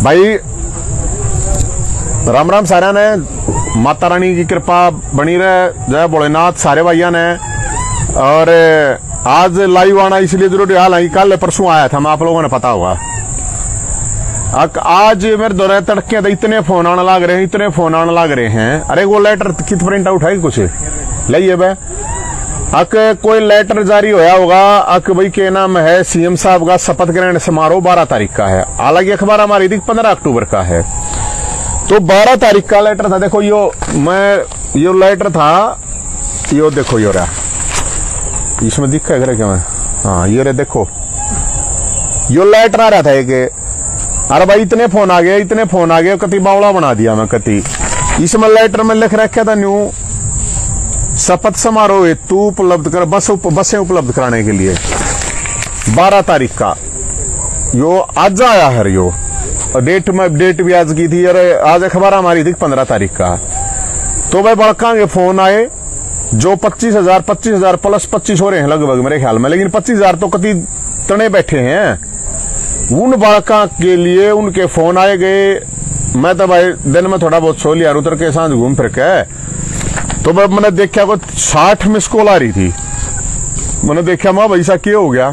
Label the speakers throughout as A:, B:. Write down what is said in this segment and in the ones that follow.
A: भाई राम राम सारे ने, माता रानी की कृपा बनी रहे, जय भोलेनाथ सारे भाइयों ने। और आज लाइव आना इसलिए जरूरी, हालांकि कल परसों आया था, मैं आप लोगों ने पता होगा। आज मेरे दौरे तड़के तो इतने फोन आने लग रहे हैं, इतने फोन आने लग रहे हैं। अरे वो लेटर कित प्रिंट आउट है कुछ लाइए बे। कोई लेटर जारी होया होगा भाई के नाम है सीएम साहब का शपथ ग्रहण समारोह 12 तारीख का है। हालांकि अखबार हमारी थी 15 अक्टूबर का है, तो 12 तारीख का लेटर था। देखो यो लेटर था, यो देखो यो रहा, इसमें दिखा है क्या मैं? हाँ ये रे देखो, यो लेटर आ रहा था एक। अरे भाई इतने फोन आ गए, इतने फोन आ गए, कति बावड़ा बना दिया मैं कति। इसमें लेटर में लिख रखा था न्यू शपथ समारोह हेतु उपलब्ध कर बसें उपलब्ध कराने के लिए 12 तारीख का। यो आज आया है, यो डेट भी आज की थी। अरे आज अखबार हमारी थी 15 तारीख का। तो भाई बड़का के फोन आए जो 25,000 प्लस 25 हो रहे हैं लगभग मेरे ख्याल में, लेकिन 25,000 तो कति तने बैठे हैं। उन बड़का के लिए उनके फोन आए गए। मैं तो भाई दिन में थोड़ा बहुत सो लिया, उतर के सांझ घूम फिर के, तो मैंने देखा को 60 मिस कॉल आ रही थी। मैंने देखा मैं भाई सा क्या हो गया।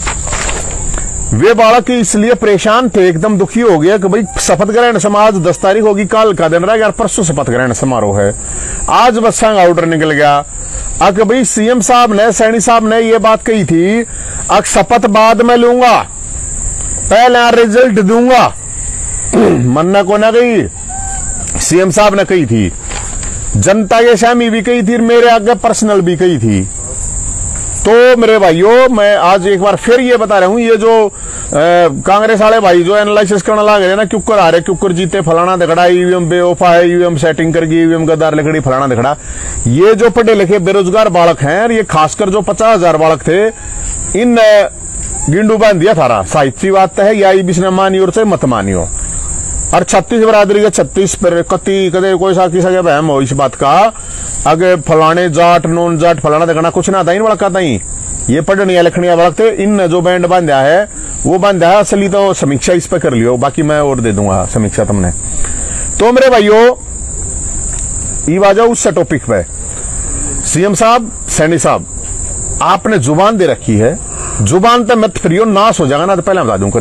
A: वे बालक इसलिए परेशान थे, एकदम दुखी हो गया कि भाई शपथ ग्रहण समाज 10 तारीख होगी, कल का दिन रह गया, परसों शपथ ग्रहण समारोह है। आज बसा का ऑर्डर निकल गया। भाई सीएम साहब ने, सैनी साहब ने ये बात कही थी, शपथ बाद में लूंगा, पहले रिजल्ट दूंगा। मन्ना को ना गई, सीएम साहब ने कही थी, जनता के सामने भी कही थी, मेरे आगे पर्सनल भी कही थी। तो मेरे भाइयों, मैं आज एक बार फिर ये बता रहा हूं, ये जो कांग्रेस वाले भाई जो एनालिसिस करने लग रहे ना, क्यूकर आ रहे, क्यूकर जीते, फलाना दिखड़ा, ईवीएम बेवफा है, ईवीएम सेटिंग करके ईवीएम गद्दार लकड़ी, फलाना दिखड़ा। ये जो पढ़े लिखे बेरोजगार बालक हैं, ये खासकर जो 50,000 बालक थे, इन गिंडू बांध दिया थारा। साहित्य बात है, या इसने मानियो से मत मानियो। और 36 बरादरी के 36 पर कति कदे कोई सा किसा के बहम हो इस बात का, अगे फलाने जाट नॉन जाट फलाना देखना कुछ ना था इन बड़का ताई। ये पढ़निया लिखनिया बड़क थे, इन जो बैंड बांधा है वो बांधा है। असली तो समीक्षा इस पे कर लियो, बाकी मैं और दे दूंगा समीक्षा तुमने। तो मेरे भाइयों ये बाजा उस टॉपिक पे, सीएम साहब, सैनी साहब, आपने जुबान दे रखी है, जुबान तो मत फिरियो, नाश हो जाएगा ना। तो पहले बता दूं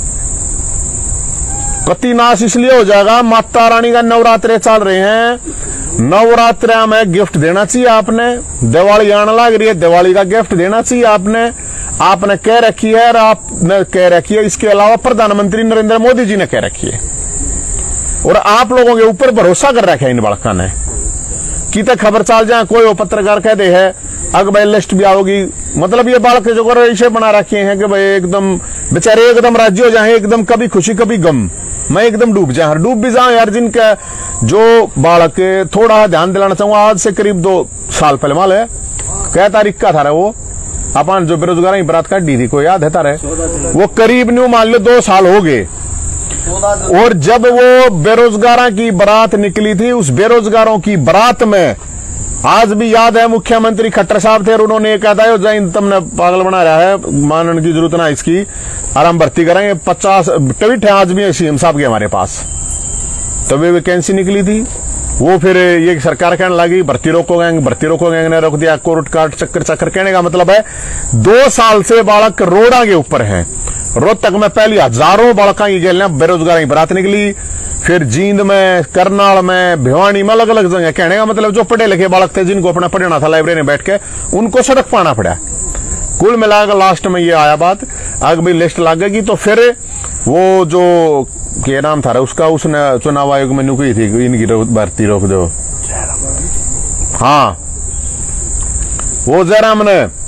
A: कति नाश इसलिए हो जाएगा, माता रानी का नवरात्रे चल रहे हैं, नवरात्रे में गिफ्ट देना चाहिए आपने। दिवाली आने लग रही है, दिवाली का गिफ्ट देना चाहिए आपने कह रखी है, और आपने कह रखी है। इसके अलावा प्रधानमंत्री नरेंद्र मोदी जी ने कह रखी है, और आप लोगों के ऊपर भरोसा कर रखा है इन बड़का ने कि तक खबर चल जाए, कोई वो पत्रकार कह दे है भाई लिस्ट भी आओगी। मतलब ये बालक जो कर इसे बना रखे हैं कि भाई एकदम बेचारे एकदम राज्य हो जाए, एकदम कभी खुशी कभी गम, मैं एकदम डूब भी जाऊं यार। जिनका जो बालक थोड़ा ध्यान दिलाना चाहूंगा, आज से करीब 2 साल पहले माल है क्या तारीख का था वो, अपन जो बेरोजगार की बरात काट दी थी, कोई याद है तारे? वो करीब न्यू मान लो 2 साल हो गए। और जब वो बेरोजगारों की बरात निकली थी, उस बेरोजगारों की बरात में आज भी याद है मुख्यमंत्री खट्टर साहब थे, और उन्होंने कहा था जैन तुमने पागल बना रहा है, मानने की जरूरत ना इसकी, आराम भर्ती करेंगे। 50 ट्वीट है आज भी सीएम साहब के हमारे पास। तब वैकेंसी निकली थी, वो फिर ये सरकार कहने लगी भर्ती रोकोगे, ने रोक दिया, कोर्ट काट चक्कर। कहने का मतलब है 2 साल से बालक रोड़ा के ऊपर है। रोहतक में पहली हजारों बालका की जेल बेरोजगार की बरात निकली, फिर जींद में, करनाल में, भिवानी में, अलग अलग जगह। कहने का मतलब जो पढ़े लिखे बालक थे, जिनको अपना पढ़ना था लाइब्रेरी में बैठ के, उनको सड़क पाना पड़ा। कुल मिलाकर लास्ट में ये आया बात, आगे भी लिस्ट लगेगी। तो फिर वो जो क्या नाम था उसका, उसने चुनाव आयोग में नुकी थी, इनकी भर्ती रोक दो। हाँ, वो जयराम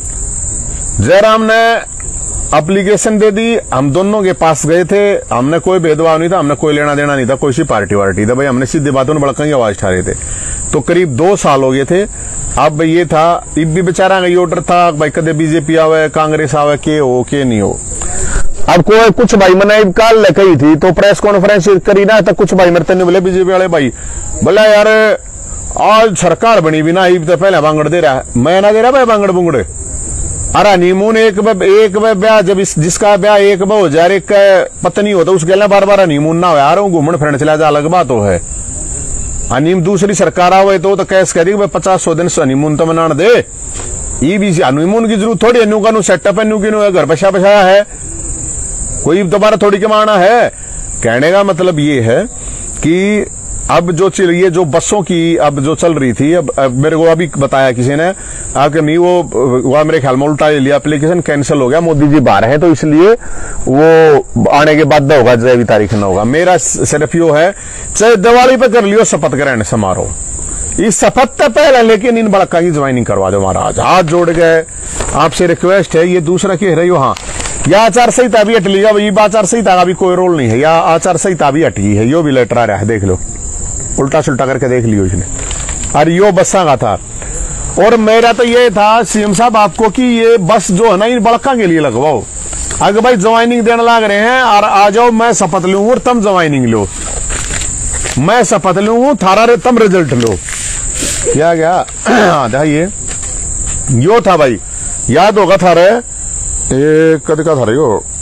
A: ने एप्लीकेशन दे दी, हम दोनों के पास गए थे। हमने कोई भेदभाव नहीं था, हमने कोई लेना देना नहीं था, कोई सी पार्टी वार्टी था भाई, हमने सीधी बातों में बड़का की आवाज उठा रहे थे। तो करीब 2 साल हो गए थे। अब ये था, इब भी बेचारा का ये ऑर्डर था भाई, कदे बीजेपी आवे, कांग्रेस आवे, के हो के नहीं हो। अब कोई कुछ भाई मैंने कल कही थी, तो प्रेस कॉन्फ्रेंस करी ना, तो कुछ भाई मेरे ने बोले बीजेपी वाले भाई, बोला यार आज सरकार बनी भी ना, तो पहले बांगड़ दे रहा है। मैं ना दे रहा भाई बांगड़ बुंगड़, अरे हनीमून एक ब्याह जब जिसका ब्याह एक हो जाए, एक पत्नी हो तो उसके लिए बार बार हनीमून ना हो यार, घूमन फिरने चला जा, अलग बात हो है। हनीम दूसरी सरकार आवे तो कैसे कह दी 50-100 दिन हनीमून तो मना दे। ये भी हनीमून की जरूरत थोड़ी, अनु का सेटअप है, घर बसा बसाया है, कोई दोबारा थोड़ी कमाना है। कहने का मतलब ये है कि अब जो ये जो बसों की अब जो चल रही थी, अब मेरे को अभी बताया किसी ने कि नहीं वो मेरे ख्याल में उल्टा ले लिया, एप्लीकेशन कैंसिल हो गया, मोदी जी बाहर हैं तो इसलिए वो आने के बाद होगा, जब भी तारीख न होगा। मेरा सिर्फ यो है, चाहे दिवाली पे कर लियो शपथ ग्रहण समारोह, इस शपथ से पहले लेकिन इन बड़का की ज्वाइनिंग करवा दो महाराज, हाथ जोड़ गए, आपसे रिक्वेस्ट है। ये दूसरा कह रही हो, हाँ या आचार संहिता भी हट लिया, ये आचार संहिता का भी कोई रोल नहीं है, या आचार संहिता भी हट गई है, यो भी लेटर आ रहा है, देख लो, उल्टा सुल्टा करके देख लियो इसने। और यो बसा का था, और मेरा तो ये था सीएम साहब आपको कि ये बस जो है ना इन बड़का के लिए लगवाओ, अगर भाई ज्वाइनिंग देने लग रहे हैं और आ जाओ, मैं शपथ लूं और तुम ज्वाइनिंग लो, मैं शपथ लूं थारा तुम रिजल्ट लो। क्या गया ये यो था भाई, याद होगा थारे कद का था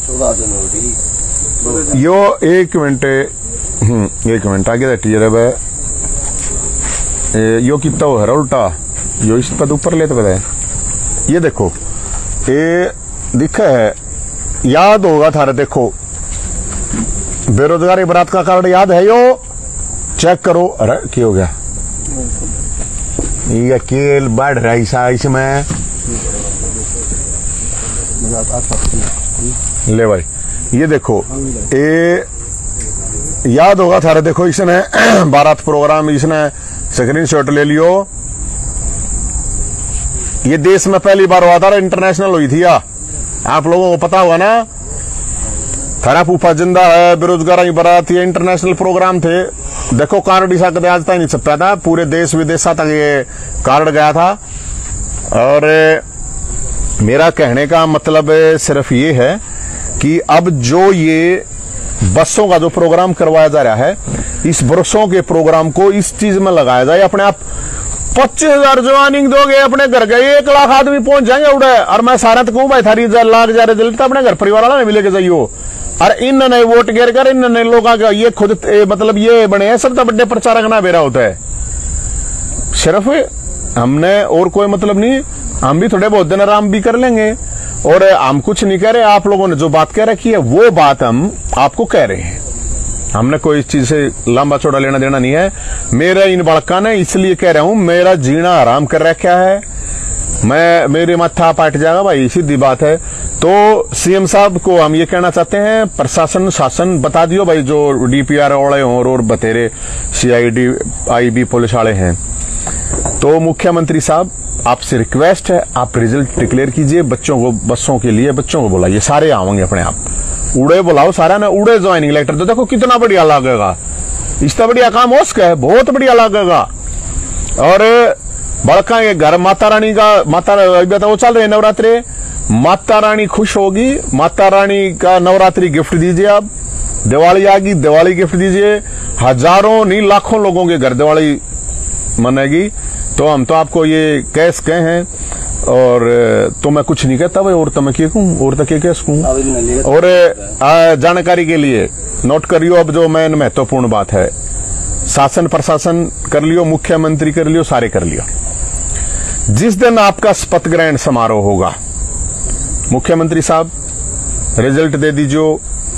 A: यो 1 मिनट आगे टीचर है यो कितना वो है उल्टा, यो इस पद ऊपर लेते पता ये देखो ये दिखा है, याद होगा थारे, देखो बेरोजगारी बरात का कार्ड याद है, यो चेक करो। अरे क्या हो गया, ये केल बढ़ रहा है इसमें, ले भाई ये देखो, ये याद होगा थारे, देखो इसने बारात प्रोग्राम, इसने स्क्रीनशॉट ले लियो, ये देश में पहली बार हुआ था, इंटरनेशनल हुई थी, आप लोगों को पता हुआ ना, थारा फूफा जिंदा है, बेरोजगारी बारात, ये इंटरनेशनल प्रोग्राम थे। देखो कार्ड इसा कदे आज तक नहीं छपा था, पूरे देश विदेशा तक ये कार्ड गया था। और मेरा कहने का मतलब सिर्फ ये है कि अब जो ये बसों का जो प्रोग्राम करवाया जा रहा है, इस बसों के प्रोग्राम को इस चीज में लगाया जाए, अपने आप 25,000 ज्वाइनिंग दोगे अपने घर गए 1 लाख आदमी पहुंच जाएंगे उड़े। और मैं सारा तो कहूं भाई थारी लाख जा रिजल्ट तो अपने घर परिवार वाला भी लेके जाइयो। और इन नए वोट गिर कर इन नए लोगों का ये खुद मतलब ये बने हैं सब तो बड़े प्रचारक ना बेरा होता है। सिर्फ हमने और कोई मतलब नहीं, हम भी थोड़े बहुत दिन आराम भी कर लेंगे और हम कुछ नहीं कह रहे। आप लोगों ने जो बात कह रखी है वो बात हम आपको कह रहे हैं, हमने कोई इस चीज से लंबा चौड़ा लेना देना नहीं है। मेरा इन बड़का ने इसलिए कह रहा हूं, मेरा जीना आराम कर रखा है, मैं मेरे माथा पाट जाएगा भाई, सीधी बात है। तो सीएम साहब को हम ये कहना चाहते हैं, प्रशासन शासन बता दियो भाई, जो डीपीआर वाले हों और बतेरे सीआईडी आईबी पुलिस वाले हैं। तो मुख्यमंत्री साहब आपसे रिक्वेस्ट है, आप रिजल्ट डिक्लेयर कीजिए, बच्चों को बसों के लिए बच्चों को बुलाइए, सारे आवेंगे अपने आप, उड़े बुलाओ सारा ना, उड़े ज्वाइनिंग लेटर तो देखो कितना बढ़िया लगेगा, इसका बढ़िया काम हो सके, बहुत बढ़िया लगेगा। और बड़का ये घर माता रानी का, माता वो चल रहे नवरात्रि, माता रानी खुश होगी, माता रानी का नवरात्रि गिफ्ट दीजिए आप, दिवाली आ गई दिवाली गिफ्ट दीजिए, हजारों नहीं लाखों लोगों के घर दिवाली मनेगी। तो हम तो आपको ये कैस कहे हैं और तो मैं कुछ नहीं कहता भाई, और तो मैं क्या कहूं, और तो क्या कहूं। और जानकारी के लिए नोट करियो, अब जो मैं महत्वपूर्ण बात है, शासन प्रशासन कर लियो, मुख्यमंत्री कर लियो, सारे कर लियो। जिस दिन आपका शपथ ग्रहण समारोह होगा, मुख्यमंत्री साहब रिजल्ट दे दीजिए,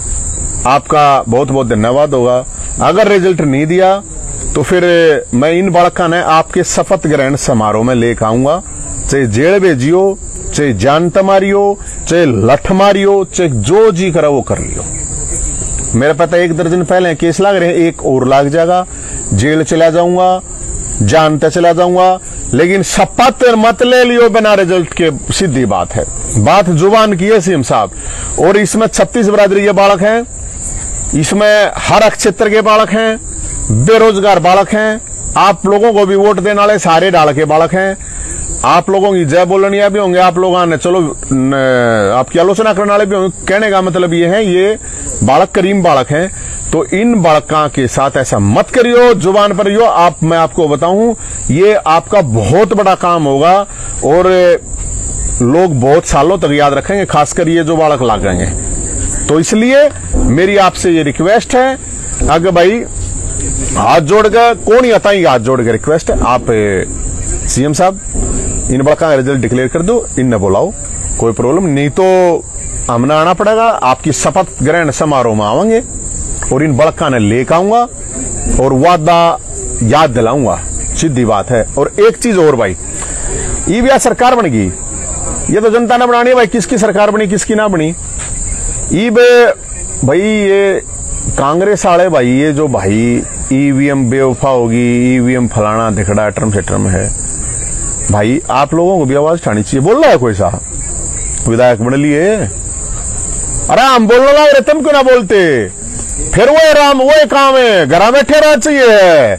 A: आपका बहुत बहुत धन्यवाद होगा। अगर रिजल्ट नहीं दिया तो फिर मैं इन बड़का ने आपके शपथ ग्रहण समारोह में लेकर आऊंगा, चाहे जेल भेजियो, चाहे जान तमारियो, चाहे लठ मारियो, चाहे जो जी करा वो कर लियो। मेरे पता 1 दर्जन पहले केस लग रहे हैं, एक और लग जाएगा, जेल चला जाऊंगा, जानते चला जाऊंगा, लेकिन शपथ मत ले लियो बिना रिजल्ट के, सीधी बात है। बात जुबान की है सीएम साहब। और इसमें 36 बिरादरी के बालक हैं, इसमें हर क्षेत्र के बालक हैं, बेरोजगार बालक हैं, आप लोगों को भी वोट देने वाले सारे डाल के बालक हैं, आप लोगों की जय बोलनिया भी होंगे, आप लोगों ने चलो आपकी आलोचना करने वाले भी होंगे। कहने का मतलब ये है, ये बालक करीम बालक हैं, तो इन बालका के साथ ऐसा मत करियो, जुबान पर यो मैं आपको बताऊं, ये आपका बहुत बड़ा काम होगा। और लोग बहुत सालों तक याद रखेंगे, खासकर ये जो बालक लागेंगे। तो इसलिए मेरी आपसे ये रिक्वेस्ट है, अगर भाई हाथ जोड़कर कौन ही आता ही हाथ जोड़ के रिक्वेस्ट है, आप सीएम साहब इन बड़का का रिजल्ट डिक्लेयर कर दो, इन न बुलाओ, कोई प्रॉब्लम नहीं। तो हमने आना पड़ेगा, आपकी शपथ ग्रहण समारोह में आवेंगे और इन बड़का ने लेकर आऊंगा और वादा याद दिलाऊंगा, सीधी बात है। और एक चीज और भाई, ये भी आज सरकार बन गई, ये तो जनता ने बनानी है भाई, किसकी सरकार बनी किसकी ना बनी। ये भाई ये कांग्रेस वाले भाई, ये जो भाई ईवीएम बेवफा होगी, ईवीएम फलाना दिखड़ा टर्म से टर्म है भाई, आप लोगों को भी आवाज उठानी चाहिए। बोल रहा है कोई सा विधायक बन लिए, अरे हम बोलने लग रहे, तुम क्यों ना बोलते, फिर वो राम वो काम है, घर बैठे रह चाहिए,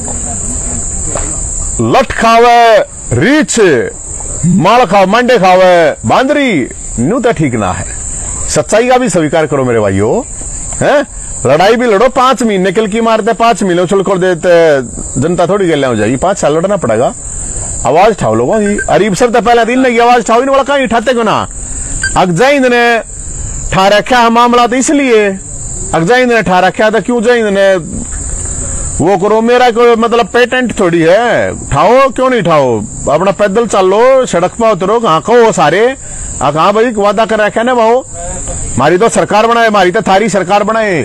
A: लठ खावे रीछ, माल खाओ मंडे खावे बांदरी, न्यू तो ठीक ना है। सच्चाई का भी स्वीकार करो मेरे भाइयों, हैं? लड़ाई भी लड़ो, 5 महीने किल की मारते, 5 महीने उछल कर देते, जनता थोड़ी गले हो जाएगी, 5 साल लड़ना पड़ेगा। आवाज उठाओ लोगों की, अरीब सब तो पहला दिन नहीं आवाज उठाओ, इन वाला कहीं उठाते क्यों ना। अगजाइंद ने ठा रखा है मामला, तो इसलिए अगजाइंद ने ठा रखा था, क्यों जाइंद ने वो करो, मेरा कोई मतलब पेटेंट थोड़ी है, उठाओ क्यों नहीं उठाओ, अपना पैदल चलो, सड़क पर उतरो, कहाँ कहो सारे, कहाँ भाई वादा कर रखा है ना भाव, हमारी तो सरकार बनाए, हमारी तो थारी सरकार बनाए,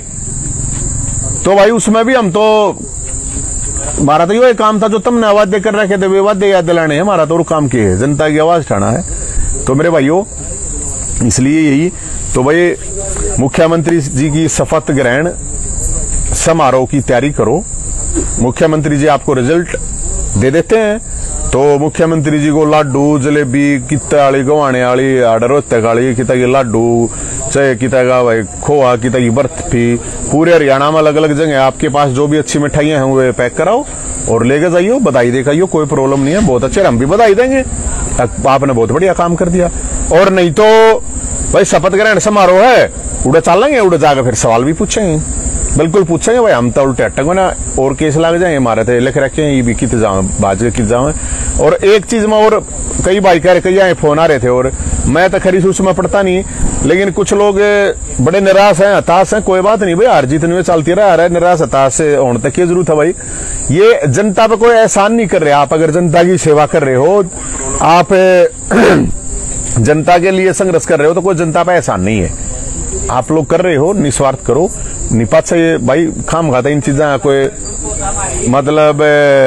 A: तो भाई उसमें भी हम तो, हमारा तो ये काम था जो तुमने वादे कर रखे थे, वे वादे याद दिलाने हैं, हमारा तो और काम किए है, जनता की आवाज उठाना है। तो मेरे भाइयों इसलिए यही, तो भाई मुख्यमंत्री जी की शपथ ग्रहण समारोह की तैयारी करो, मुख्यमंत्री जी आपको रिजल्ट दे देते हैं, तो मुख्यमंत्री जी को लाडू जलेबी कित्ते वाली गवाने वाली आर्डर होते वाली किता की लाडू, चाहे किता का भाई खोआ, किता की बर्फी, पूरे हरियाणा में अलग अलग जगह आपके पास जो भी अच्छी मिठाइयां हैं वो पैक कराओ और लेके जाइयो, बधाई देखाइयो, कोई प्रॉब्लम नहीं है, बहुत अच्छे, हम भी बधाई देंगे, आपने बहुत बढ़िया काम कर दिया। और नहीं तो भाई शपथ ग्रहण समारोह है, उड़े चलेंगे, उड़े जाकर फिर सवाल भी पूछेंगे, बिल्कुल पूछेंगे भाई, हम तो उल्टे अटक ना और केस लग जाए, हमारे थे लिख रखे हैं, ये भी कित जाओ बाज के कित जाओ। और एक चीज में और कई भाई कह रहे, कई आए फोन आ रहे थे, और मैं तो खरी सूच में पढ़ता नहीं, लेकिन कुछ लोग बड़े निराश हैं, हताश हैं, कोई बात नहीं भाई, हार जीत नहीं चलती रहा है, निराश हताश से होने तक की जरूरत है भाई, ये जनता पे कोई एहसान नहीं कर रहे, आप अगर जनता की सेवा कर रहे हो, आप जनता के लिए संघर्ष कर रहे हो, तो कोई जनता पे एहसान नहीं है, आप लोग कर रहे हो, निस्वार्थ करो, निपात से भाई खाम खाता इन चीजा कोई मतलब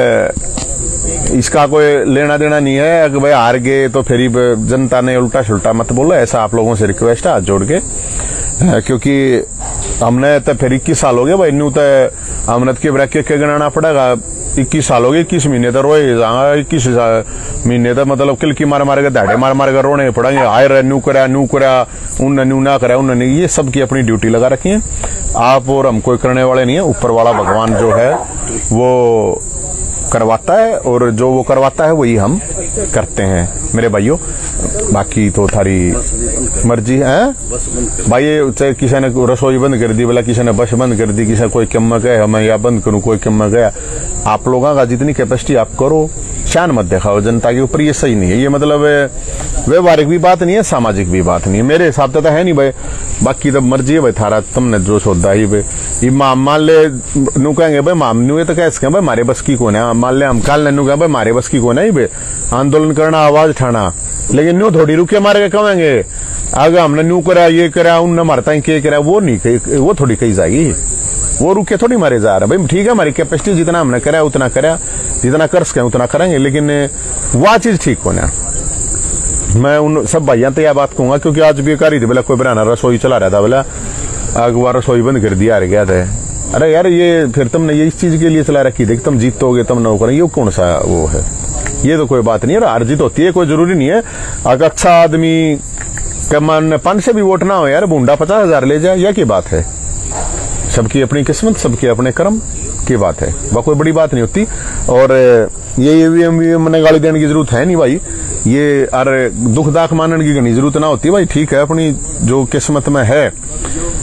A: इसका कोई लेना देना नहीं है कि भाई हार गए तो फिर जनता ने उल्टा सुल्टा मत बोलो, ऐसा आप लोगों से रिक्वेस्ट है हाथ जोड़ के, क्योंकि हमने तो फिर 21 साल हो गए भाई, न्यू तो हमने के ब्रैकेट के गिनाना पड़ेगा, 21 साल हो गए, 21 महीने तो रोए जाएगा, 21 महीने तो मतलब किलकी मार मार के दाढ़े मार मार कर रोने पड़ेंगे, आए रहे नू करा उन न्यू ना करा उन, ये सबकी अपनी ड्यूटी लगा रखी है, आप और हम कोई करने वाले नहीं है, ऊपर वाला भगवान जो है वो करवाता है, और जो वो करवाता है वही हम करते हैं मेरे भाइयों, बाकी तो थारी मर्जी है भाई। चाहे किसी ने रसोई बंद कर दी, बोला किसी ने बस बंद कर दी, किसी कोई कम में गया मैं या बंद करूं, कोई कम में गया, आप लोगों का जितनी कैपेसिटी आप करो, शान मत दिखाओ जनता के ऊपर, ये सही नहीं है, ये मतलब व्यवहारिक भी बात नहीं है, सामाजिक भी बात नहीं है, मेरे हिसाब से तो है नहीं भाई, बाकी तो मर्जी है भाई थारा, तुमने जो सोचा ही भाई, मान ले नू कहेंगे भाई माम न्यू तो कैसे भाई मारे बस की कौन है, मान ले हम काल नू कहें भाई मारे बस की कौन है भाई, आंदोलन करना आवाज उठाना, लेकिन न्यू थोड़ी रुके मारे के कहेंगे अगर हमने न्यू करा ये करा उनने मारता ही के करा, वो नहीं, वो थोड़ी कही जाएगी, वो रुके थोड़ी मारे जा रहा भाई, ठीक है हमारी कैपेसिटी जितना हमने करा उतना करा, जितना कर सके उतना करेंगे, लेकिन वह चीज ठीक होना। मैं उन सब भाइयों तो यह बात कहूंगा, क्योंकि आज भी कर ही थी बोला कोई बनाना रसोई चला रहा था, बोला अगवा रसोई बंद कर दिया, गया था, अरे यार ये फिर तुमने ये इस चीज के लिए चला रखी थी कि तुम जीतोगे तुम न करें, ये कौन सा वो है, ये तो कोई बात नहीं है, हार जीत होती है, कोई जरूरी नहीं है, अगर अच्छा आदमी का मन 5 से भी वोट ना हो यार, बूंदा 50,000 ले जाए, यह की बात है, सबकी अपनी किस्मत सबके अपने कर्म की बात है, वह कोई बड़ी बात नहीं होती। और ये ईवीएम ने गाली देने की जरूरत है नहीं भाई, ये अरे दुख दाख मानने की जरूरत ना होती भाई, ठीक है अपनी जो किस्मत में है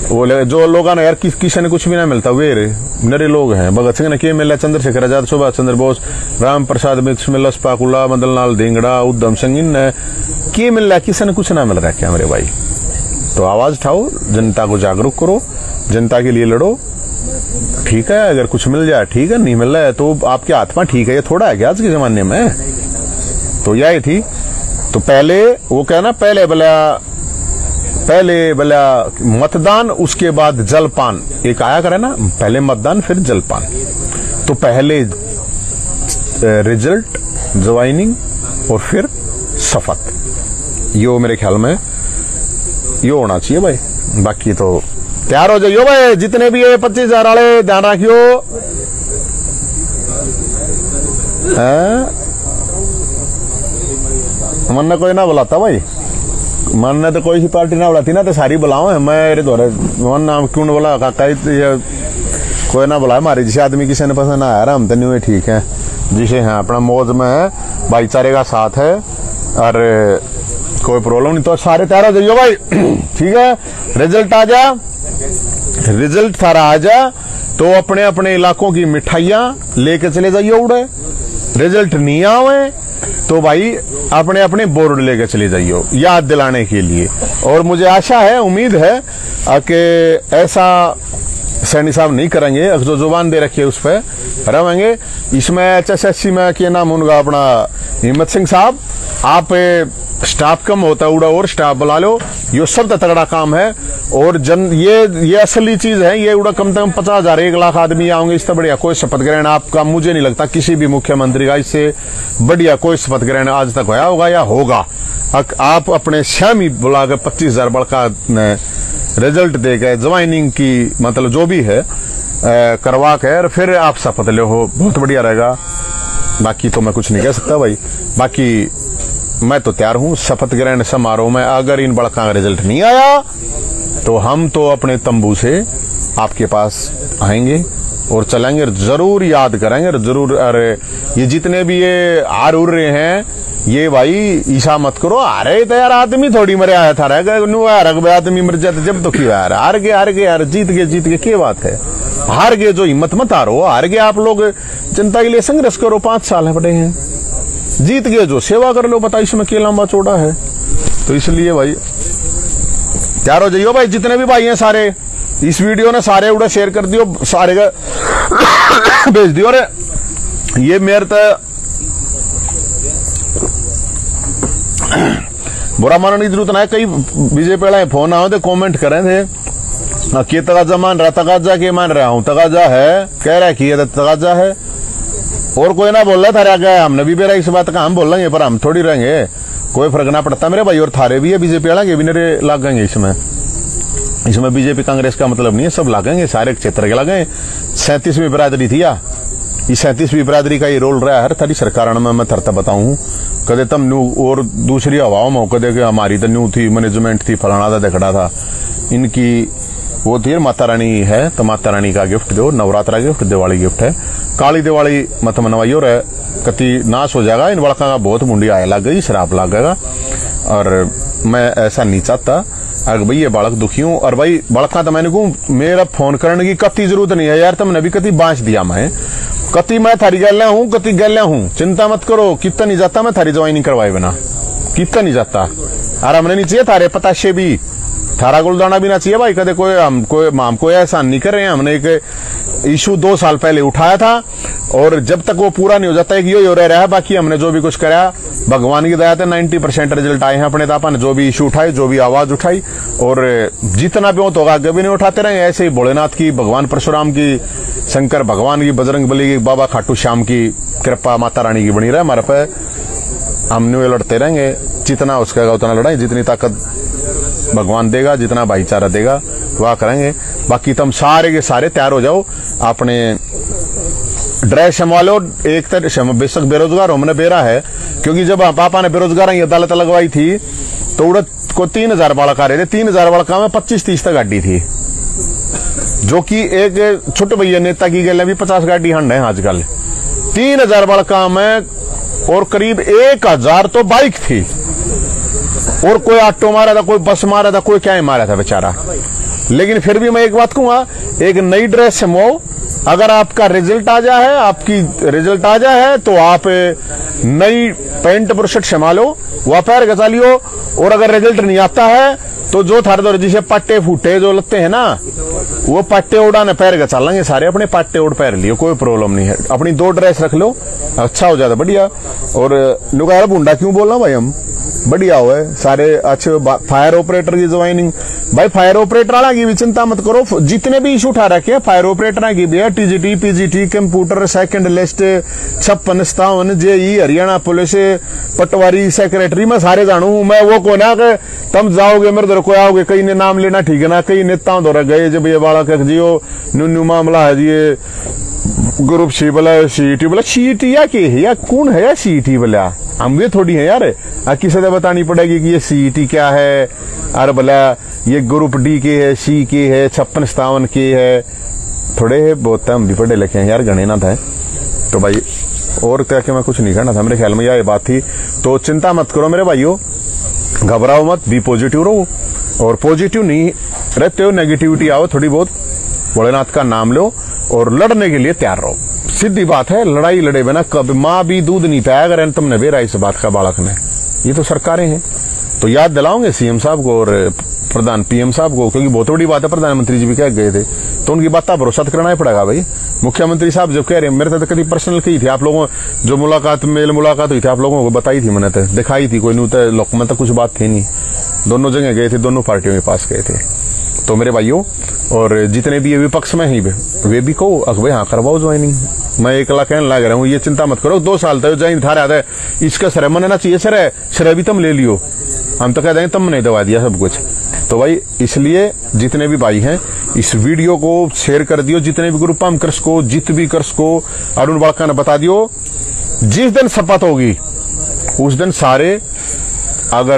A: वो जो लोग ना यार किसी ने कुछ भी ना मिलता वे नरे लोग हैं। भगत सिंह ने के मिला, चंद्रशेखर आजाद, सुभाष चंद्र बोस, राम प्रसाद बिस्मिल्लाह स्पाकुला, मदन लाल धिंगड़ा, उधम सिंह, इन के मिल रहा, किसी ने कुछ ना मिल रहा क्या मेरे भाई। तो आवाज उठाओ, जनता को जागरूक करो, जनता के लिए लड़ो। ठीक है, अगर कुछ मिल जाए ठीक है, नहीं मिल रहा है तो आपके हाथ में ठीक है, ये थोड़ा है क्या आज के जमाने में। तो यही थी। तो पहले वो कहना, पहले भला मतदान, उसके बाद जलपान, एक आया करे ना, पहले मतदान फिर जलपान। तो पहले रिजल्ट, ज्वाइनिंग और फिर शपथ, यो मेरे ख्याल में यो होना चाहिए भाई। बाकी तो तैयार हो जाइयो भाई, जितने भी है 25,000 वाले ध्यान रखियो। मन ने कोई ना बुलाता भाई, मन ने तो कोई सी पार्टी ना बुलाती ना, तो सारी बुलाओ। मेरे द्वारा मन नाम क्यों बोला काका, कोई ना बुलाए हमारे जिसे आदमी किसी ने पसंद ना आया, हम तो नहीं हुए ठीक है, जिसे है अपना मौज में है, भाईचारे का साथ है और कोई प्रॉब्लम नहीं। तो सारे तैयार हो जाइयो भाई। ठीक है, रिजल्ट आ जा, रिजल्ट सारा आ जा तो अपने अपने इलाकों की मिठाइयां लेके चले जाइयो उड़े। रिजल्ट नहीं आवे तो भाई अपने अपने बोर्ड लेके चले जाइयो याद दिलाने के लिए। और मुझे आशा है, उम्मीद है कि ऐसा सैनी साहब नहीं करेंगे, जो जुबान दे रखी है उस पर रहेंगे। इसमें HSSC में क्या नाम उनका अपना हिम्मत सिंह साहब, आप स्टाफ कम होता है उड़ा और स्टाफ बुला लो, ये सब तगड़ा काम है। और ये असली चीज है, ये उड़ा कम से कम 50,000 1 लाख आदमी आएंगे, इससे बढ़िया कोई शपथ ग्रहण आपका मुझे नहीं लगता किसी भी मुख्यमंत्री का इससे बढ़िया कोई शपथ ग्रहण आज तक होया होगा या होगा। आप अपने स्वयं ही बुला के 25,000 बड़का रिजल्ट दे गए, ज्वाइनिंग की मतलब जो भी है करवा कर फिर आप शपथ ले हो, बहुत बढ़िया रहेगा। बाकी तो मैं कुछ नहीं कह सकता भाई। बाकी मैं तो तैयार हूं शपथ ग्रहण समारोह में। अगर इन बड़का का रिजल्ट नहीं आया तो हम तो अपने तंबू से आपके पास आएंगे और चलेंगे, जरूर याद करेंगे जरूर। अरे ये जितने भी ये हार उड़ रहे हैं, ये भाई ईसा मत करो, अरे तो यार आदमी थोड़ी मरे आया था, आदमी मर जाते जब तो क्यों यार, हार गए यार, जीत गए क्या बात है, हार गए जो हिम्मत मत हारो, हार गए आप लोग जनता के लिए संघर्ष करो, 5 साल है बड़े हैं, जीत गए जो सेवा कर लो, पता इसमें क्या लंबा चौड़ा है। तो इसलिए भाई तैयार हो जाइयो भाई, जितने भी भाई हैं सारे, इस वीडियो ने सारे उड़े शेयर कर दियो, सारे का भेज दियो। अरे ये मेरे तो बुरा मानने की जरूरत ना है, कई बीजेपी वाले फोन आओ थे, कमेंट करे थे कि तगाजा मान रहा, तगाजा के मान रहा हूं, तगाजा है कह रहा है कि तगाजा है, और कोई ना बोल रहा था क्या, हमने भी बेरा इस बात का हम बोल लेंगे, पर हम थोड़ी रहेंगे, कोई फर्क ना पड़ता मेरे भाई। और थारे भी है बीजेपी वाला के भी नरे लागेंगे इसमें बीजेपी कांग्रेस का मतलब नहीं है, सब लागेंगे, सारे क्षेत्र के लागे। 37वीं बिरादरी थी या ये 37वीं बिरादरी का ये रोल रहा है थारी सरकार में। मैं थरता बताऊं कदे तम न्यू और दूसरी हवाओं में कदे के हमारी तो न्यू थी, मैनेजमेंट थी, फलाना था देखड़ा था, इनकी वो थी माता रानी है, तो माता रानी का गिफ्ट दो, नवरात्रा गिफ्ट, दिवाली गिफ्ट है, काली दिवाली मत मनवाइयो रहे, कति नाश हो जाएगा, इन बड़का का बहुत मुंडी आए लग गई, शराब लगेगा। और मैं ऐसा नहीं चाहता, अगर भाई ये बालक दुखी हूं, और भाई बड़का तो मैंने कहूं मेरा फोन करने की कति जरूरत नहीं है यार, तुमने भी कति बांच दिया, मैं कति मैं थारी गैल्या हूं, कति गैल्या हूं, चिंता मत करो, कितना नहीं जाता मैं थारी ज्वाइनिंग करवाए बिना, कितना नहीं जाता। और हमने नहीं चाहिए थारे पताशे भी, थारा गुलदाना भी ना चाहिए भाई, कदे कोई एहसान नहीं कर रहे हैं। हमने एक इशू 2 साल पहले उठाया था, और जब तक वो पूरा नहीं हो जाता है यो रह रहा है। बाकी हमने जो भी कुछ कराया भगवान की दया से 90% रिजल्ट आए हैं अपने तापा ने, जो भी इशू उठाए, जो भी आवाज उठाई, और जितना भी हो तो आगे भी नहीं उठाते रहेंगे। ऐसे ही भोलेनाथ की, भगवान परशुराम की, शंकर भगवान की, बजरंग बली की, बाबा खाटू श्याम की कृपा माता रानी की बनी रहे हमारे पे, हम न्यू लड़ते रहेंगे, जितना उसका उतना लड़ाई, जितनी ताकत भगवान देगा, जितना भाईचारा देगा वह करेंगे। बाकी तुम सारे के सारे तैयार हो जाओ, अपने ड्रेस संभालो। एक तरह बेशक बेरोजगार हमने बेरा है, क्योंकि जब पापा ने बेरोजगार की अदालत लगवाई थी तो उड़द को 3,000 बालक आ रहे थे, 3,000 बालका में 25-30 तक गाड़ी थी, जो कि एक छोटे भैया नेता की गल भी 50 गाड़ी हंड है आजकल, 3,000 बालका में, और करीब 1,000 तो बाइक थी, और कोई ऑटो मारा था, कोई बस मारा था, कोई क्या ही मारा था बेचारा। लेकिन फिर भी मैं एक बात कहूंगा, एक नई ड्रेस समो, अगर आपका रिजल्ट आ जाए है, आपकी रिजल्ट आ जाए है, तो आप नई पैंट पर शर्ट संभालो, वह पैर गचा लियो। और अगर रिजल्ट नहीं आता है तो जो थारे दौर जिसे पट्टे फूटे जो लगते हैं ना, वो पट्टे उड़ाने पैर गचा लेंगे सारे, अपने पट्टे उड़ पैर लियो, कोई प्रॉब्लम नहीं है। अपनी 2 ड्रेस रख लो, अच्छा हो जाता, बढ़िया। और नुकारा भूडा क्यों बोलना भाई, हम बढ़िया हुआ है सारे अच्छे। फायर ऑपरेटर की ज्वाइनिंग, भाई फायर ऑपरेटर वाला की भी चिंता मत करो, जितने भी इशू उठा रखे हैं फायर ऑपरेटर की भी है, TGT PGT computer second list 56-57 JE Haryana police patwari secretary, मैं सारे जानू हूं। मैं वो को ना कि तुम जाओगे मेरे दर को आओगे, कई ने नाम लेना ठीक है ना, कई नेताओं द्वारा गए जब ये बाला कह जियो न्यू मामला है जी, ये ग्रुप सी बोला सीईटी बोला, सीईटी या के है या कौन है या सीईटी बोला, हम भी थोड़ी है यार, किसी से बतानी पड़ेगी कि ये सीईटी क्या है, अरे बोला ये ग्रुप डी के है, सी के है, 56-57 के है, थोड़े बहुत हम भी पढ़े लिखे हैं यार, गणे ना था। तो भाई और क्या कि मैं कुछ नहीं कहना था, मेरे ख्याल में यह बात थी। तो चिंता मत करो मेरे भाइयों, घबराओ मत, बी पॉजिटिव रहो, और पॉजिटिव नहीं रहते हो नेगेटिविटी आओ थोड़ी बहुत, भोलेनाथ का नाम लो और लड़ने के लिए तैयार रहो। सीधी बात है, लड़ाई लड़े बिना कभी माँ भी दूध नहीं पाया अगर तुमने बेरा इस बात का बालक ने। ये तो सरकारें हैं, तो याद दिलाओगे सीएम साहब को और प्रधान पीएम साहब को, क्योंकि बहुत बड़ी बात है, प्रधानमंत्री जी भी कह गए थे, तो उनकी बात का भरोसा करना ही पड़ेगा भाई। मुख्यमंत्री साहब जब कह रहे हैं, मेरे तो कभी पर्सनल की थी आप लोगों, जो मुलाकात मेल मुलाकात हुई थी आप लोगों को बताई थी, मैंने तो दिखाई थी, कोई नहीं तो लोक में तो कुछ बात थी नहीं, दोनों जगह गए थे, दोनों पार्टियों के पास गए थे। तो मेरे भाइयों और जितने भी ये विपक्ष में ही वे भी कहो भाई हाँ करवाओ ज्वाइनिंग, मैं एकला कहने लग रहा हूँ, ये चिंता मत करो, 2 साल तक ज्वाइन था रहा है, इसका श्रय मनना चाहिए, श्रय भी तुम ले लियो, हम तो कह देंगे तुमने दवा दिया सब कुछ। तो भाई इसलिए जितने भी भाई हैं इस वीडियो को शेयर कर दियो, जितने भी ग्रुप हम कर सको, जित भी कर सको, अरुण बाड़का ने बता दियो, जिस दिन शपथ होगी उस दिन सारे अगर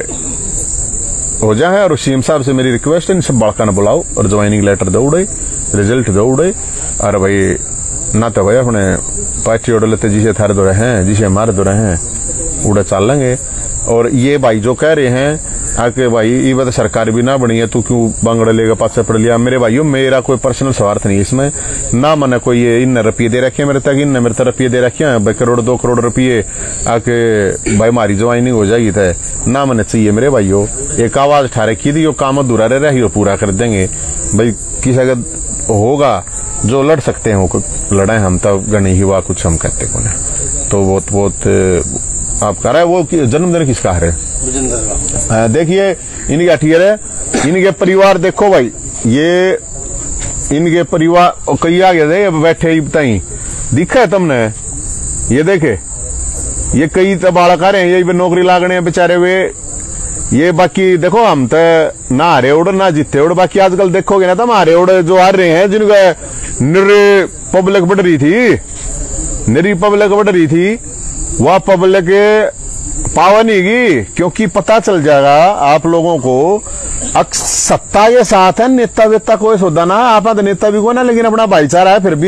A: हो जाए, और सीएम साहब से मेरी रिक्वेस्ट है, सब बाड़का ने बुलाओ और ज्वाइनिंग लेटर दौड़े, रिजल्ट दौड़े, अरे भाई ना तो भाई अपने पार्टी ऑर्डर लेते जिसे थारे दो रहे हैं, जिसे हमारे दो रहे हैं, उड़ा चल लेंगे। और ये भाई जो कह रहे हैं आके भाई ये बात सरकार भी ना बनी है, तू क्यों बांगड़ा लेगा पास से पढ़ लिया, मेरे भाइयों मेरा कोई पर्सनल स्वार्थ नहीं इसमें, ना मैंने कोई ये इन रुपये दे रखे हैं मेरे तक, इन मेरे तक रुपये दे रखे हैं भाई, 1-2 करोड़ रुपये आके भाई हमारी ज्वाइनिंग हो जाएगी थे, ना मैंने चाहिए मेरे भाइयों। एक आवाज उठा रखी थी, काम अधूरा रह रही हो पूरा कर देंगे भाई, किसी अगर होगा जो लड़ सकते हैं वो लड़ाए, हम तो गणे ही हुआ कुछ हम कहते को ना। तो बहुत आप कह रहे हैं, वो जन्मदिन किसका है, देखिए इनके अठियर है, इनके परिवार देखो भाई, ये इनके परिवार कई आगे थे बैठे ही बताई दिखा है तुमने, ये देखे ये कई तो बालक आ रहे हैं, यही नौकरी लागने हैं बेचारे वे, ये बाकी देखो हम तो ना हारे उड़ ना जीते उड़, बाकी आजकल देखोगे ना तुम हारे उड़ जो हार रहे हैं, जिनका निरी पब्लिक बढ़ रही थी, निरी पब्लिक बढ़ रही थी, वह पब्लिक पावर नहीं गी, क्योंकि पता चल जाएगा आप लोगों को सत्ता के साथ है, नेता वेता कोई सौदा ना, आप नेता भी को ना, लेकिन अपना भाईचारा है, फिर भी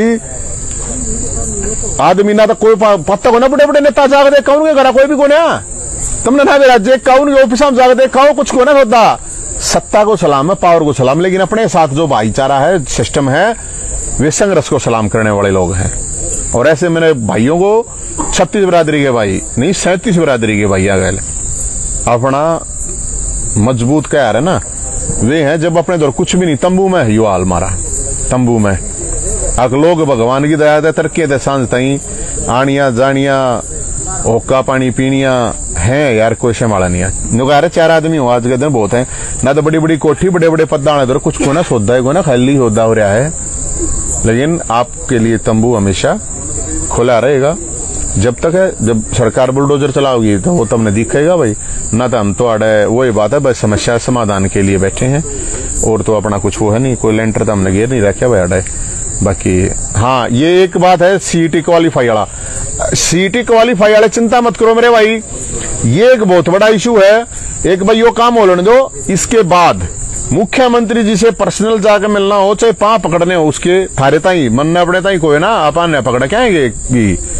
A: आदमी ना तो कोई पत्ता को ना, बड़े बड़े नेता जाकर देखा उनके घर कोई भी को ना, तुमने ना भी राज्य का उनके ऑफिस में जाकर देखा कुछ को ना सौदा, सत्ता को सलाम है, पावर को सलाम, लेकिन अपने साथ जो भाईचारा है, सिस्टम है, वे संघर्ष को सलाम करने वाले लोग हैं। और ऐसे मेरे भाइयों को 36 बिरादरी के भाई नहीं 37 बिरादरी के भाई आ गए, अपना मजबूत क्या है ना, वे हैं जब अपने दौर कुछ भी नहीं, तंबू में यो हाल मारा, तंबू में अक लोग भगवान की दया दे तरक्की दे, सांझ तई आनिया जानिया ओका पानी पीनिया है यार, कोई संभाला नहीं है, नुकारे 4 आदमी हो आज के दिन बहुत है ना, तो बड़ी बड़ी कोठी बड़े बड़े पद्दा दौर कुछ को ना सौदा है को ना खाली होदा हो रहा है, लेकिन आपके लिए तंबू हमेशा खुला रहेगा जब तक है, जब सरकार बुलडोजर चलाओगी तो वो तुमने दिखेगा भाई, ना तो हम तो अड़े वही बात है, बस समस्या समाधान के लिए बैठे हैं, और तो अपना कुछ वो है नहीं, कोई लेंटर तो हमने घेर नहीं रखा भाई अड़े। बाकी हाँ ये एक बात है, सीईटी क्वालिफाई वाला, सीईटी क्वालिफाई वाले चिंता मत करो मेरे भाई, ये एक बहुत बड़ा इशू है, एक भाई यो काम हो लेने दो, इसके बाद मुख्यमंत्री जी से पर्सनल जाकर मिलना हो, चाहे पांव पकड़ने हो उसके थारे ताई मन ने अपने ताई कोई ना, आप ने पकड़ा क्या है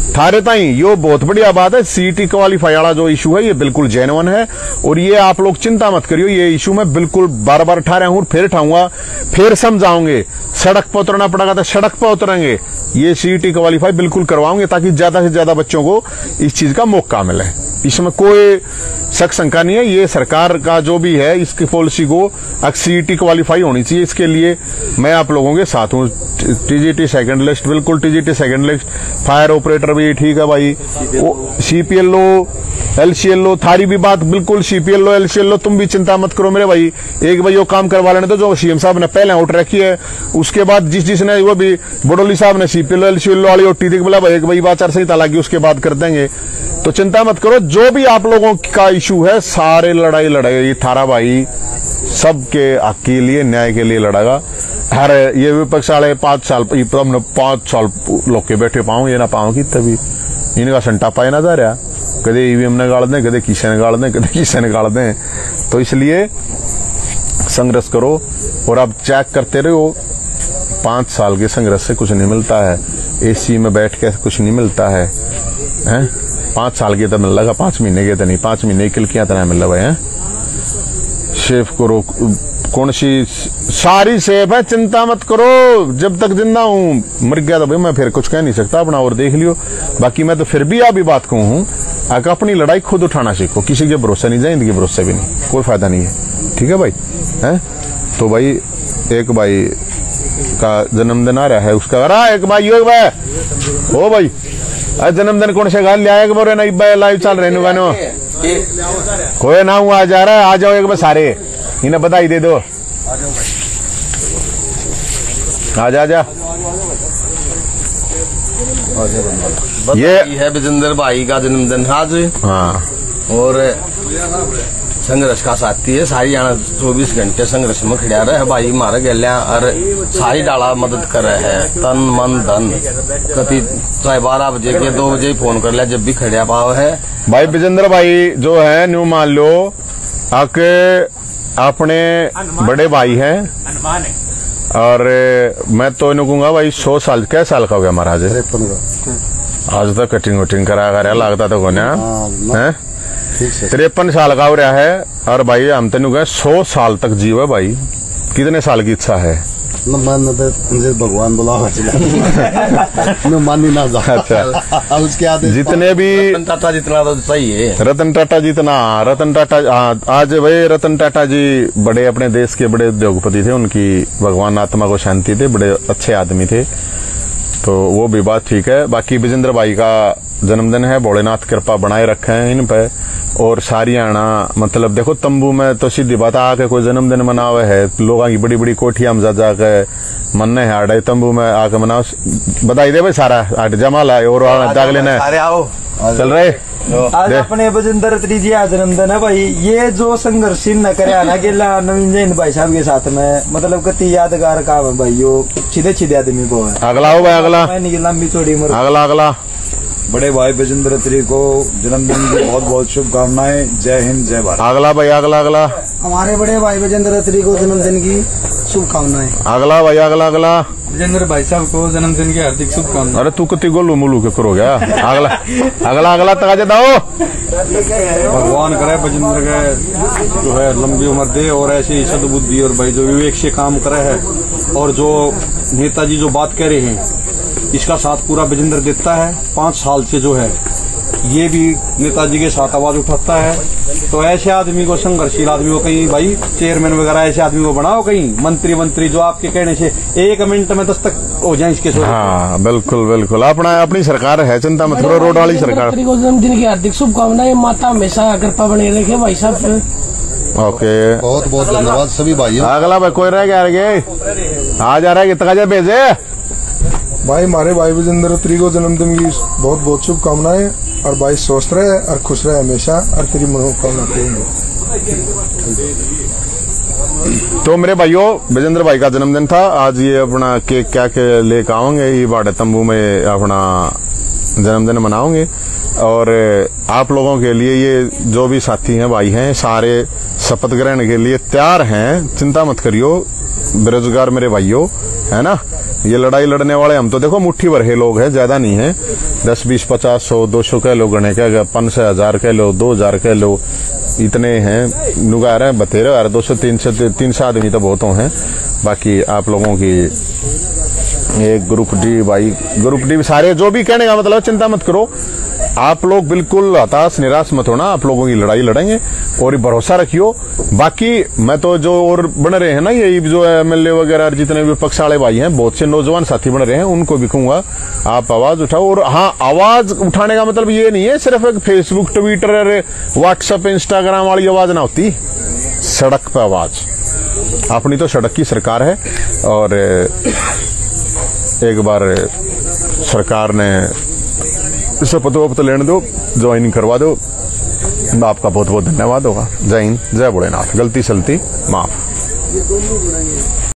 A: थारे ताई यो बहुत बढ़िया बात है। सीईटी क्वालिफाई वाला जो इशू है ये बिल्कुल जेन्युइन है और ये आप लोग चिंता मत करियो, ये इशू मैं बिल्कुल बार बार उठा रहा हूं, फिर उठाऊंगा, फिर समझाऊंगे। सड़क पर उतरना पड़ेगा तो सड़क पर उतरेंगे, ये सीईटी क्वालिफाई बिल्कुल करवाओगे ताकि ज्यादा से ज्यादा बच्चों को इस चीज का मौका मिले। इसमें कोई शक शंका नहीं है। ये सरकार का जो भी है इसकी पॉलिसी को सीईटी क्वालिफाई होनी चाहिए। इसके लिए मैं आप लोगों के साथ हूँ। टीजीटी सेकंड लिस्ट, बिल्कुल TGT second list, fire operator भी ठीक है भाई, सीपीएलओ एलसीएलओ, थारी भी बात बिल्कुल सीपीएलओ एलसीएलओ, तुम भी चिंता मत करो मेरे भाई। एक भाई वो काम करवा लेने तो जो सीएम साहब ने पहले उठ रखी है, उसके बाद जिसने वो भी बडोली साहब ने सीपीएलओ एलसीएलओ वाली ओटी थी, बोला भाई एक भाई आचार संहिता लागी उसके बाद कर देंगे। तो चिंता मत करो, जो भी आप लोगों का इशू है सारे लड़ाई थारा भाई सबके हक के लिए, न्याय के लिए लड़ेगा। हर ये विपक्ष वाले 5 साल 5 साल लोग के बैठे पाऊं ये ना पाऊं कि तभी इनका संटा पाए ना जा रहा, कदे ईवीएम ने गाड़ दें, कदे किसे ने गाड़ दें, कदे किसे ने गाड़ दें। तो इसलिए संघर्ष करो और अब चेक करते रहो। 5 साल के संघर्ष से कुछ नहीं मिलता है, एसी में बैठ के कुछ नहीं मिलता है, हैं? 5 साल के तो मिल लगा, 5 महीने के तो नहीं, 5 महीने की किल तरह मिल रहा है। शेफ करो, कौन सी सारी सेफ है, चिंता मत करो। जब तक जिंदा हूं, मर गया तो भाई मैं फिर कुछ कह नहीं सकता, अपना और देख लियो। बाकी मैं तो फिर भी अभी बात कहूं, आकर अपनी लड़ाई खुद उठाना सीखो, किसी के भरोसे नहीं जाए, इनके भरोसे भी नहीं, कोई फायदा नहीं है। ठीक है भाई, हैं? तो भाई एक भाई का जन्मदिन आ रहा है, उसका अरा एक भाई हो भाई, ओ भाई जन्मदिन कौन से गाल लिया बोरे ना भाई, लाइव चल रहे नो कोई ना हुआ जा रहा है, आ जाओ एक बार सारे, इन्हें बधाई दे दो, आजा आजा।
B: ये है विजेंद्र भाई का जन्मदिन आज।
A: हाँ,
B: और संघर्ष का साथी है, सारी जाना 24 घंटे संघर्ष में खड़ा रहे भाई, मारे गलिया और सारी डाला मदद कर रहे हैं, तन मन धन। कभी चाहे 12 बजे के 2 बजे फोन कर लिया, जब भी खड़ा पाव है
A: भाई। विजेंद्र भाई जो है न्यू मान लो आके अपने बड़े भाई हैं, और मैं तो इन्हें कहूंगा भाई 100 साल, क्या साल का हो गया महाराज? 53 आज तक कटिंग वटिंग करा कर लगता तो कोने है 53 साल का हो रहा है। और भाई हम तेन कहे 100 साल तक जीवे भाई, कितने साल की इच्छा है?
C: भगवान बुलावा मान ही ना जा।
A: अच्छा,
C: उसके आगे
A: जितने भी
B: रतन टाटा जितना तो सही है,
A: रतन टाटा जितना, रतन टाटा आज भाई रतन टाटा जी बड़े अपने देश के बड़े उद्योगपति थे, उनकी भगवान आत्मा को शांति थे, बड़े अच्छे आदमी थे, तो वो भी बात ठीक है। बाकी विजेंद्र भाई का जन्मदिन है, भोलेनाथ कृपा बनाए रखे हैं इन पे। और सारियाना मतलब देखो तंबू में तो सीधी बात आके कोई जन्मदिन मनावे है, लोगों की बड़ी बड़ी कोठियां में जा के मनने है, आड़े तंबू में आके मनाओ, बधाई दे भाई सारा आठ जमाल है और दाग लेना है,
B: आओ
A: चल रहे।
D: आज अपने विजेंद्र त्रिजी आज जन्मदिन है भाई। ये जो संघर्ष न करे आना गेला नवीन जैन भाई साहब के साथ में, मतलब कितनी यादगार काम है भाई, यो सीधे सीधे आदमी को है।
A: अगला हो भाई, अगला
D: लंबी चौड़ी उम्र,
A: अगला
C: बड़े भाई विजेंद्र त्री को जन्मदिन की बहुत बहुत शुभकामनाएं। जय हिंद, जय भारत।
A: अगला भाई, अगला
D: हमारे बड़े भाई विजेंद्र त्री को जन्मदिन की शुभकामनाएं।
A: अगला भाई, अगला
D: विजेंद्र भाई साहब को जन्मदिन की हार्दिक शुभकामनाएं।
A: अरे तू कितनी गोलू मुलू के करो गया? अगला तक आ जाओ।
C: भगवान करे विजेंद्र के जो है लंबी उम्र दे और ऐसी सद्बुद्धि, और भाई जो विवेक से काम करे है, और जो नेताजी जो बात कह रहे हैं इसका साथ पूरा विजेंद्र देता है। 5 साल से जो है ये भी नेताजी के साथ आवाज उठाता है। तो ऐसे आदमी को, संघर्षशील आदमी को कहीं भाई चेयरमैन वगैरह ऐसे आदमी को बनाओ, कहीं मंत्री जो आपके कहने से 1 मिनट में 10 तक हो जाए इसके।
A: हाँ बिल्कुल अपनी सरकार है, चिंता मत करो, रोड वाली सरकार।
D: जन्मदिन की हार्दिक शुभकामनाएं, माता हमेशा कृपा बने रखे भाई साहब।
A: ओके,
C: बहुत बहुत धन्यवाद सभी भाइयों।
A: अगला भाई कोई रह गया आ जा रहा है, कितना भेजे
E: भाई। हमारे भाई विजेंद्र त्री को जन्मदिन की बहुत बहुत शुभकामनाएं, और भाई स्वस्थ रहे और खुश रहे हमेशा, और तेरी मनोकामना पूर्ण।
A: तो मेरे भाइयों, विजेंद्र भाई का जन्मदिन था आज, ये अपना केक क्या के लेकर आओगे, ये बाड़े तंबू में अपना जन्मदिन मनाओगे। और आप लोगों के लिए ये जो भी साथी हैं, भाई हैं, सारे शपथ ग्रहण के लिए तैयार हैं, चिंता मत करियो। बेरोजगार मेरे भाइयों है ना, ये लड़ाई लड़ने वाले हम तो देखो मुट्ठी भर है लोग हैं, ज्यादा नहीं है। 10, 20, 50, 100, 200 कह लो, गणे कह 500, 1000 कह लो, 2000 कह लो, इतने हैं। नुगा रहे बतेरे यार 200, 300 आदमी तो बहुतों हैं। बाकी आप लोगों की एक ग्रुप डी भाई, ग्रुप डी सारे जो भी कहने का मतलब, चिंता मत करो आप लोग, बिल्कुल हताश निराश मत होना। आप लोगों की लड़ाई लड़ेंगे और भरोसा रखियो। बाकी मैं तो जो और बन रहे हैं ना, ये जो MLA वगैरह जितने भी पक्ष वाले भाई हैं, बहुत से नौजवान साथी बन रहे हैं, उनको भी कहूंगा आप आवाज उठाओ। और हाँ, आवाज उठाने का मतलब ये नहीं है सिर्फ एक फेसबुक, ट्विटर, व्हाट्सएप, इंस्टाग्राम वाली आवाज ना होती, सड़क पर आवाज। अपनी तो सड़क की सरकार है और एक बार सरकार ने शपथ वपथ लेने दो, ज्वाइन करवा दो, आपका बहुत बहुत धन्यवाद होगा। जय हिंद, जय भोलेनाथ। गलती सलती माफ।